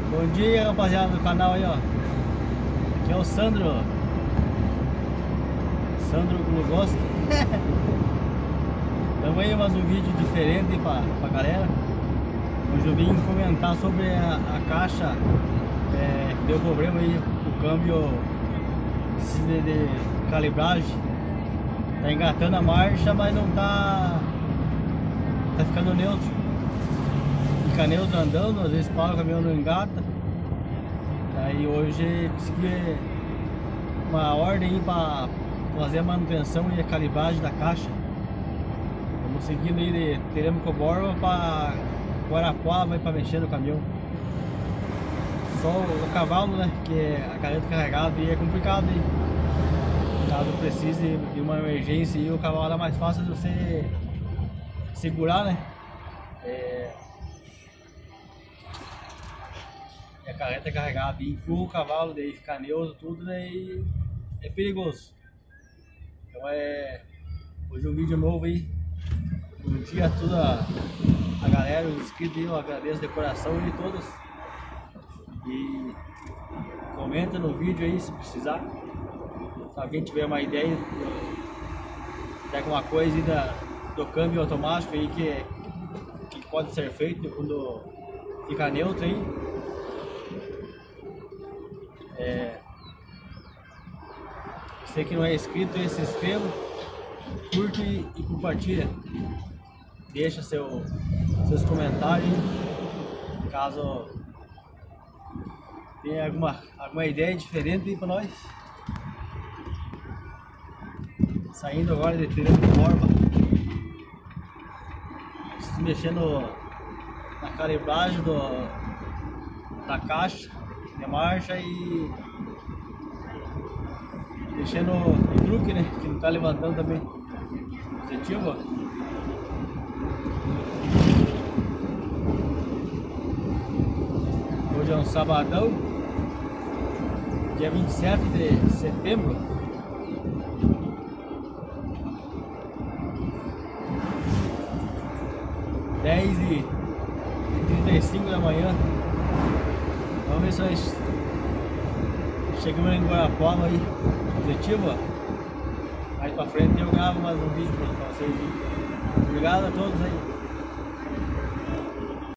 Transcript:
Bom dia, rapaziada do canal aí, ó. Aqui é o Sandro Glogosta. Estamos aí mais um vídeo diferente pra galera. Hoje eu vim comentar sobre a caixa que deu problema aí, o câmbio de calibragem. Tá engatando a marcha, mas não tá ficando neutro. Fica neutro andando, às vezes para o caminhão, não engata. Aí hoje consegui uma ordem aí para fazer a manutenção e a calibragem da caixa. Estamos seguindo aí de Teramo-Coborba para Guarapuava, vai para mexer no caminhão. Só o cavalo, né, que é a carreta carregada e é complicado aí. Caso precise de uma emergência e o cavalo é mais fácil de você segurar, né? A carreta é carregada e empurra o cavalo, daí fica neutro, tudo, daí é perigoso. Então hoje um vídeo novo aí. Bom dia a toda a galera, os inscritos aí, eu agradeço de coração de todos. E comenta no vídeo aí se precisar. Se alguém tiver uma ideia de alguma coisa aí do câmbio automático aí que pode ser feito quando fica neutro aí. Você que não é inscrito aí, se inscreva, curte e compartilha. Deixa seus comentários aí, caso tenha alguma ideia diferente aí pra nós. Saindo agora de Teramo-Coborba, preciso mexer na calibragem da caixa de marcha e mexendo no truque, né, que não tá levantando também positivo. Hoje é um sabadão, dia 27 de setembro. Dez e 35 da manhã. Vamos ver se nós chegamos em Guarapuava aí, positivo. Mais pra frente eu gravo mais um vídeo pra vocês. Obrigado a todos aí.